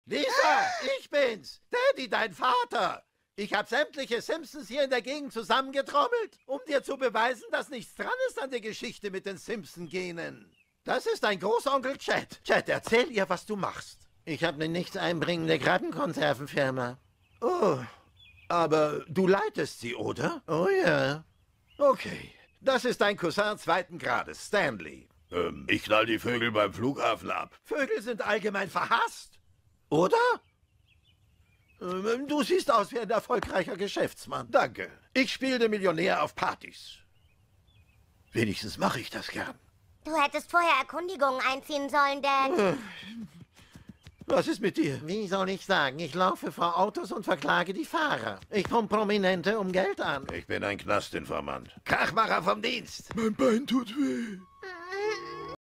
Lisa, ich bin's. Daddy, dein Vater. Ich habe sämtliche Simpsons hier in der Gegend zusammengetrommelt, um dir zu beweisen, dass nichts dran ist an der Geschichte mit den Simpson-Genen. Das ist dein Großonkel Chad. Chad, erzähl ihr, was du machst. Ich habe eine nichts einbringende Krabbenkonservenfirma. Oh, aber du leitest sie, oder? Oh ja. Okay. Das ist dein Cousin zweiten Grades, Stanley. Ich knall die Vögel beim Flughafen ab. Vögel sind allgemein verhasst. Oder? Du siehst aus wie ein erfolgreicher Geschäftsmann. Danke. Ich spiele den Millionär auf Partys. Wenigstens mache ich das gern. Du hättest vorher Erkundigungen einziehen sollen, Dan. Was ist mit dir? Wie soll ich sagen? Ich laufe vor Autos und verklage die Fahrer. Ich pumpe Prominente um Geld an. Ich bin ein Knastinformant. Krachmacher vom Dienst. Mein Bein tut weh.